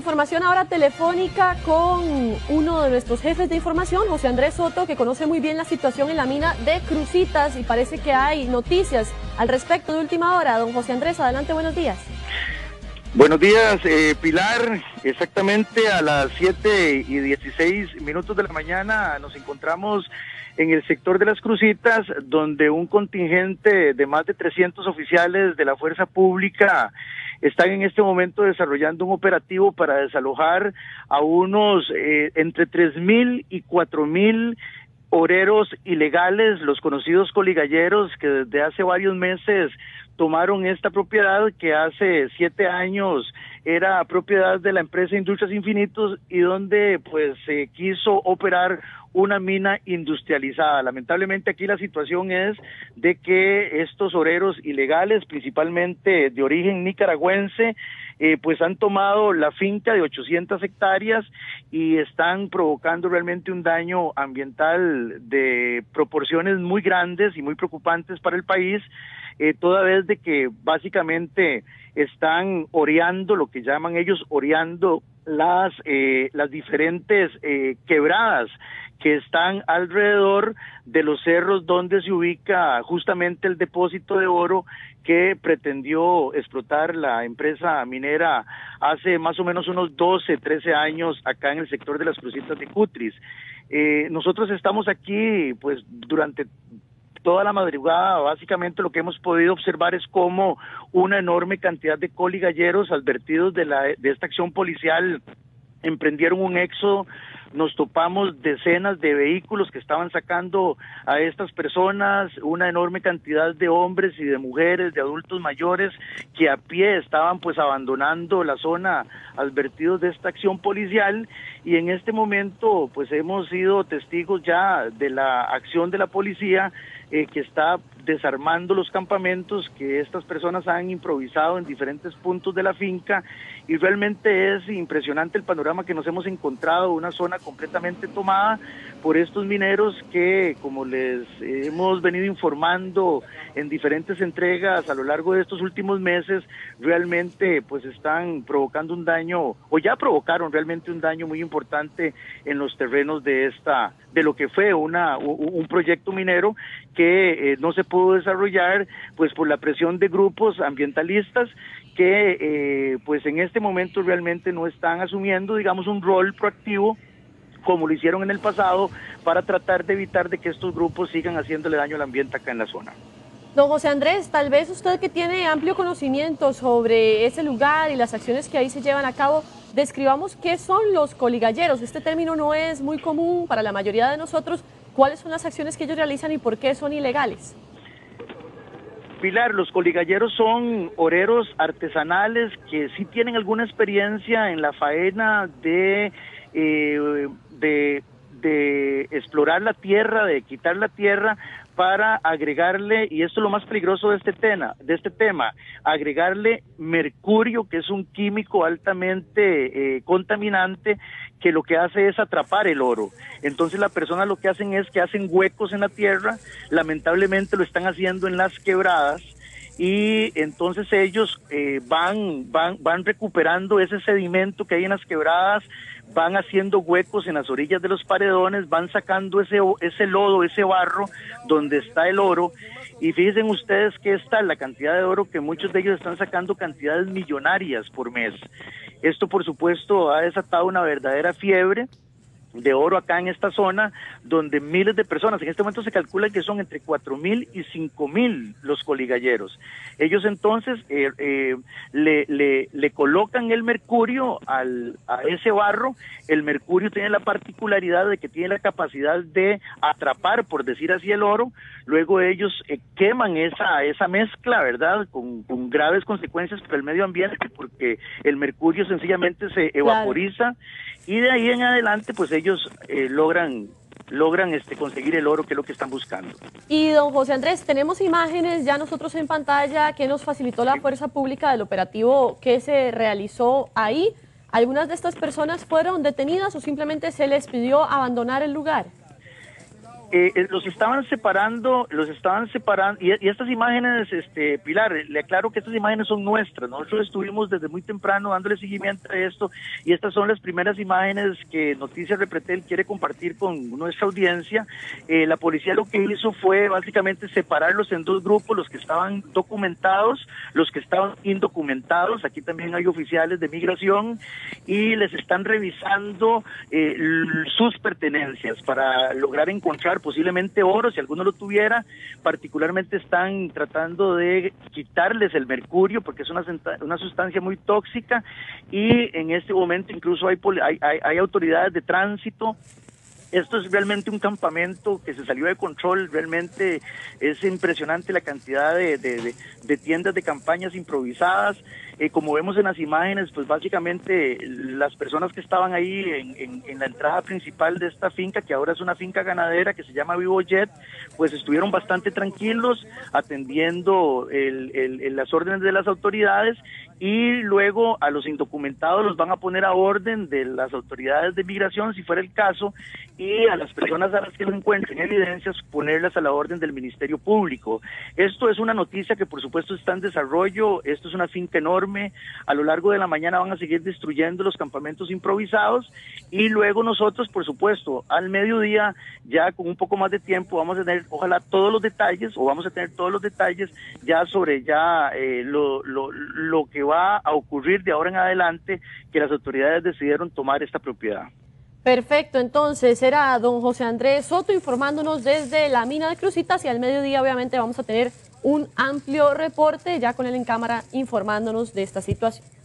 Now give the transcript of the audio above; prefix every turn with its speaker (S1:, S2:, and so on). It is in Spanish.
S1: información ahora telefónica con uno de nuestros jefes de información, José Andrés Soto, que conoce muy bien la situación en la mina de Cruzitas y parece que hay noticias al respecto de última hora. Don José Andrés, adelante, buenos días.
S2: Buenos días, Pilar. Exactamente a las 7:16 de la mañana nos encontramos en el sector de las Cruzitas, donde un contingente de más de 300 oficiales de la Fuerza Pública están en este momento desarrollando un operativo para desalojar a unos entre 3.000 y 4.000 obreros ilegales, los conocidos coligalleros, que desde hace varios meses tomaron esta propiedad que hace 7 años era propiedad de la empresa Industrias Infinitos y donde pues se quiso operar una mina industrializada. Lamentablemente aquí la situación es de que estos obreros ilegales, principalmente de origen nicaragüense, pues han tomado la finca de 800 hectáreas y están provocando realmente un daño ambiental de proporciones muy grandes y muy preocupantes para el país, toda vez de que básicamente están oreando, lo que llaman ellos oreando las diferentes quebradas que están alrededor de los cerros donde se ubica justamente el depósito de oro que pretendió explotar la empresa minera hace más o menos unos 12, 13 años acá en el sector de las Cruzitas de Cutris. Nosotros estamos aquí pues durante toda la madrugada. Básicamente lo que hemos podido observar es cómo una enorme cantidad de coligalleros advertidos de esta acción policial emprendieron un éxodo. Nos topamos decenas de vehículos que estaban sacando a estas personas, una enorme cantidad de hombres y de mujeres, de adultos mayores que a pie estaban pues abandonando la zona advertidos de esta acción policial, y en este momento pues hemos sido testigos ya de la acción de la policía que está desarmando los campamentos que estas personas han improvisado en diferentes puntos de la finca, y realmente es impresionante el panorama que nos hemos encontrado, una zona completamente tomada por estos mineros que, como les hemos venido informando en diferentes entregas a lo largo de estos últimos meses, realmente pues están provocando un daño, o ya provocaron realmente un daño muy importante en los terrenos de lo que fue un proyecto minero que no se pudo desarrollar pues por la presión de grupos ambientalistas que pues en este momento realmente no están asumiendo, digamos, un rol proactivo como lo hicieron en el pasado para tratar de evitar de que estos grupos sigan haciéndole daño al ambiente acá en la zona.
S1: Don José Andrés, tal vez usted que tiene amplio conocimiento sobre ese lugar y las acciones que ahí se llevan a cabo, describamos qué son los coligalleros. Este término no es muy común para la mayoría de nosotros. ¿Cuáles son las acciones que ellos realizan y por qué son ilegales?
S2: Pilar, los coligalleros son obreros artesanales que sí tienen alguna experiencia en la faena de explorar la tierra, de quitar la tierra para agregarle, y esto es lo más peligroso de este tema, agregarle mercurio, que es un químico altamente contaminante, que lo que hace es atrapar el oro. Entonces las personas lo que hacen es que hacen huecos en la tierra, lamentablemente lo están haciendo en las quebradas, y entonces ellos van recuperando ese sedimento que hay en las quebradas, van haciendo huecos en las orillas de los paredones, van sacando ese lodo, ese barro donde está el oro, y fíjense ustedes que está la cantidad de oro que muchos de ellos están sacando cantidades millonarias por mes. Esto por supuesto ha desatado una verdadera fiebre de oro acá en esta zona, donde miles de personas, en este momento se calcula que son entre 4.000 y 5.000 los coligalleros. Ellos entonces le colocan el mercurio a ese barro. El mercurio tiene la particularidad de que tiene la capacidad de atrapar, por decir así, el oro. Luego ellos queman esa mezcla, ¿verdad?, con graves consecuencias para el medio ambiente, porque el mercurio sencillamente se evaporiza. Claro. Y de ahí en adelante pues ellos logran conseguir el oro, que es lo que están buscando.
S1: Y don José Andrés, tenemos imágenes ya nosotros en pantalla que nos facilitó la Fuerza Pública del operativo que se realizó ahí. ¿Algunas de estas personas fueron detenidas o simplemente se les pidió abandonar el lugar?
S2: Los estaban separando, y estas imágenes, Pilar, le aclaro que estas imágenes son nuestras. Nosotros estuvimos desde muy temprano dándole seguimiento a esto, y estas son las primeras imágenes que Noticias Repretel quiere compartir con nuestra audiencia. La policía lo que hizo fue básicamente separarlos en dos grupos, los que estaban documentados, los que estaban indocumentados. Aquí también hay oficiales de migración, y les están revisando sus pertenencias para lograr encontrar posiblemente oro, si alguno lo tuviera. Particularmente están tratando de quitarles el mercurio, porque es una sustancia muy tóxica, y en este momento incluso hay autoridades de tránsito. Esto es realmente un campamento que se salió de control. Realmente es impresionante la cantidad de tiendas de campañas improvisadas. Como vemos en las imágenes, pues básicamente las personas que estaban ahí en la entrada principal de esta finca, que ahora es una finca ganadera que se llama Vivojet, pues estuvieron bastante tranquilos atendiendo las órdenes de las autoridades, y luego a los indocumentados los van a poner a orden de las autoridades de migración, si fuera el caso, y a las personas a las que no encuentren evidencias, ponerlas a la orden del Ministerio Público. Esto es una noticia que por supuesto está en desarrollo. Esto es una finca enorme. A lo largo de la mañana van a seguir destruyendo los campamentos improvisados, y luego nosotros, por supuesto, al mediodía, ya con un poco más de tiempo, vamos a tener, ojalá, todos los detalles, o vamos a tener todos los detalles ya sobre lo que va a ocurrir de ahora en adelante, que las autoridades decidieron tomar esta propiedad.
S1: Perfecto, entonces era don José Andrés Soto informándonos desde la mina de Cruzitas, y al mediodía obviamente vamos a tener un amplio reporte ya con él en cámara informándonos de esta situación.